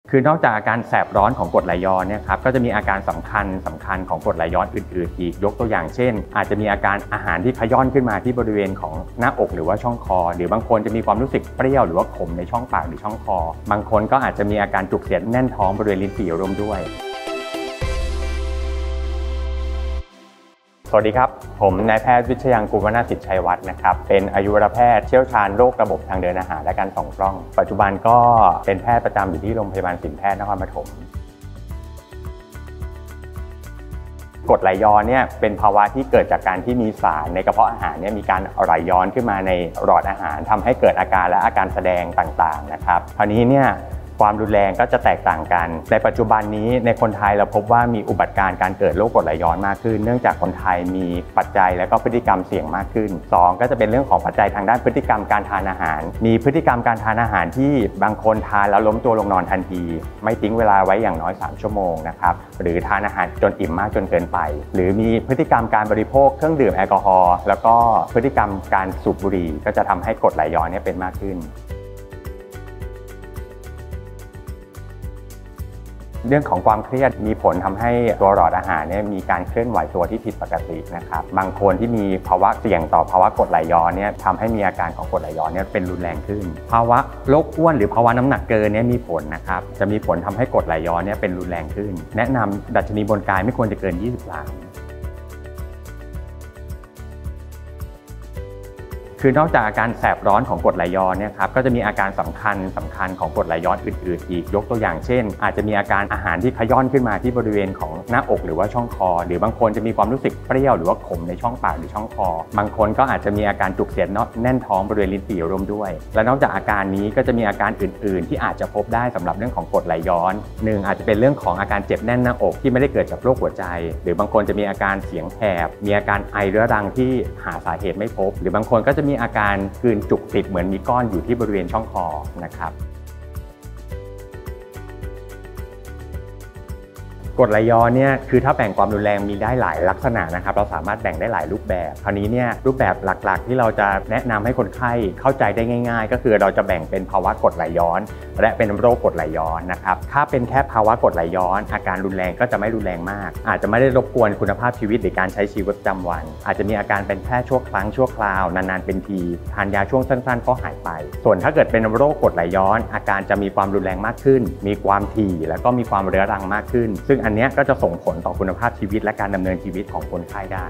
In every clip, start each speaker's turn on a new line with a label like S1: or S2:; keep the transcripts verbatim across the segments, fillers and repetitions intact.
S1: คือนอกจากอาการแสบร้อนของกรดไหลย้อนเนี่ยครับก็จะมีอาการสำคัญสำคัญของกรดไหลย้อนอื่นๆอีกยกตัวอย่างเช่นอาจจะมีอาการอาหารที่ขย้อนขึ้นมาที่บริเวณของหน้าอกหรือว่าช่องคอหรือบางคนจะมีความรู้สึกเปรี้ยวหรือว่าขมในช่องปากหรือช่องคอบางคนก็อาจจะมีอาการจุกเสียดแน่นท้องบริเวณลิ้นปี่ร่วมด้วยสวัสดีครับผมนายแพทย์วิชยังกุลวนาสิทธิ์ชัยวัฒน์นะครับเป็นอายุรแพทย์เชี่ยวชาญโรคระบบทางเดินอาหารและการส่องกล้องปัจจุบันก็เป็นแพทย์ประจำอยู่ที่โรงพยาบาลศิลป์แพทย์นครปฐมกรดไหลย้อนเนี่ยเป็นภาวะที่เกิดจากการที่มีสารในกระเพาะอาหารเนี่ยมีการไหลย้อนขึ้นมาในหลอดอาหารทำให้เกิดอาการและอาการแสดงต่างๆนะครับคราวนี้เนี่ยความรุนแรงก็จะแตกต่างกันในปัจจุบันนี้ในคนไทยเราพบว่ามีอุบัติการณ์การเกิดโรคกรดไหลย้อนมากขึ้นเนื่องจากคนไทยมีปัจจัยและก็พฤติกรรมเสี่ยงมากขึ้นสองก็จะเป็นเรื่องของปัจจัยทางด้านพฤติกรรมการทานอาหารมีพฤติกรรมการทานอาหารที่บางคนทานแล้วล้มตัวลงนอนทันทีไม่ทิ้งเวลาไว้อย่างน้อยสามชั่วโมงนะครับหรือทานอาหารจนอิ่มมากจนเกินไปหรือมีพฤติกรรมการบริโภคเครื่องดื่มแอลกอฮอล์แล้วก็พฤติกรรมการสูบบุหรี่ก็จะทำให้กรดไหลย้อนเนี่ยเป็นมากขึ้นเรื่องของความเครียดมีผลทำให้ตัวหลอดอาหารเนี่ยมีการเคลื่อนไหวตัวที่ผิดปกตินะครับบางคนที่มีภาวะเสี่ยงต่อภาวะกรดไหลย้อนเนี่ยทำให้มีอาการของกรดไหลย้อนเนี่ยเป็นรุนแรงขึ้นภาวะโรคอ้วนหรือภาวะน้ำหนักเกินเนี่ยมีผลนะครับจะมีผลทำให้กรดไหลย้อนเนี่ยเป็นรุนแรงขึ้นแนะนำดัชนีบนกายไม่ควรจะเกินยี่สิบหลาคือนอกจากอาการแสบร้อนของกรดไหลย้อนเนี่ยครับก็จะมีอาการสำคัญสำคัญของกรดไหลย้อนอื่นๆอีกยกตัวอย่างเช่นอาจจะมีอาการอาหารที่ขย้อนขึ้นมาที่บริเวณของหน้าอกหรือว่าช่องคอหรือบางคนจะมีความรู้สึกเปรี้ยวหรือว่าขมในช่องปากหรือช่องคอบางคนก็อาจจะมีอาการจุกเสียดแน่นท้องบริเวณลิ้นปี่ร่วมด้วยและนอกจากอาการนี้ก็จะมีอาการอื่นๆที่อาจจะพบได้สำหรับเรื่องของกรดไหลย้อนหนึ่งอาจจะเป็นเรื่องของอาการเจ็บแน่นหน้าอกที่ไม่ได้เกิดจากโรคหัวใจหรือบางคนจะมีอาการเสียงแหบมีอาการไอเรื้อรังที่หาสาเหตุไม่พบหรือบางคนก็จะมีอาการจุกติดเหมือนมีก้อนอยู่ที่บริเวณช่องคอนะครับกรดไหลย้อนเนี่ยคือถ้าแบ่งความรุนแรงมีได้หลายลักษณะนะครับเราสามารถแบ่งได้หลายรูปแบบคราวนี้เนี่ยรูปแบบหลักๆที่เราจะแนะนำให้คนไข้เข้าใจได้ง่ายๆก็คือเราจะแบ่งเป็นภาวะกรดไหลย้อนและเป็นโรคกรดไหลย้อนนะครับถ้าเป็นแค่ภาวะกรดไหลย้อนอาการรุนแรงก็จะไม่รุนแรงมากอาจจะไม่ได้รบกวนคุณภาพชีวิตหรือการใช้ชีวิตประจำวันอาจจะมีอาการเป็นแค่ชั่วครั้งชั่วคราวนานๆเป็นทีทานยาช่วงสั้นๆก็หายไปส่วนถ้าเกิดเป็นโรคกรดไหลย้อนอาการจะมีความรุนแรงมากขึ้นมีความถี่แล้วก็มีความเรื้อรังมากขึ้นซึ่งอันนี้ก็จะส่งผลต่อคุณภาพชีวิตและการดำเนินชีวิตของคนไข้ได้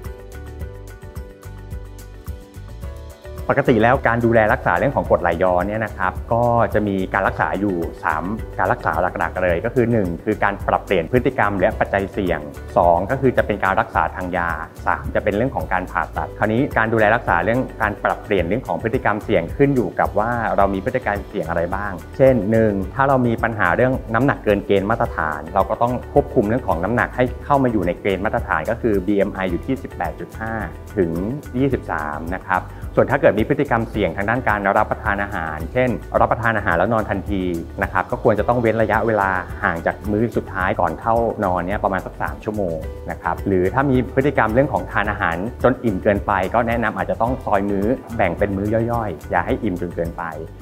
S1: ปกติแล้วการดูแลรักษาเรื่องของกรดไหลย้อนเนี่ยนะครับก็จะมีการรักษาอยู่สามการรักษาหลักๆเลยก็คือหนึ่งคือการปรับเปลี่ยนพฤติกรรมและปัจจัยเสี่ยงสองก็คือจะเป็นการรักษาทางยาสามจะเป็นเรื่องของการผ่าตัดคราวนี้การดูแลรักษาเรื่องการปรับเปลี่ยนเรื่องของพฤติกรรมเสี่ยงขึ้นอยู่กับว่าเรามีพฤติกรรมเสี่ยงอะไรบ้างเช่นหนึ่งถ้าเรามีปัญหาเรื่องน้ำหนักเกินเกณฑ์มาตรฐานเราก็ต้องควบคุมเรื่องของน้ำหนักให้เข้ามาอยู่ในเกณฑ์มาตรฐานก็คือ บี เอ็ม ไอ อยู่ที่ สิบแปดจุดห้า ถึง ยี่สิบสาม นะครับส่วนถ้าเกิดมีพฤติกรรมเสี่ยงทางด้านการรับประทานอาหารเช่นรับประทานอาหารแล้วนอนทันทีนะครับก็ควรจะต้องเว้นระยะเวลาห่างจากมื้อสุดท้ายก่อนเข้านอนเนี่ยประมาณสักสามชั่วโมงนะครับหรือถ้ามีพฤติกรรมเรื่องของทานอาหารจนอิ่มเกินไปก็แนะนำอาจจะต้องซอยมื้อแบ่งเป็นมื้อย่อยๆอย่าให้อิ่มจนเกินไป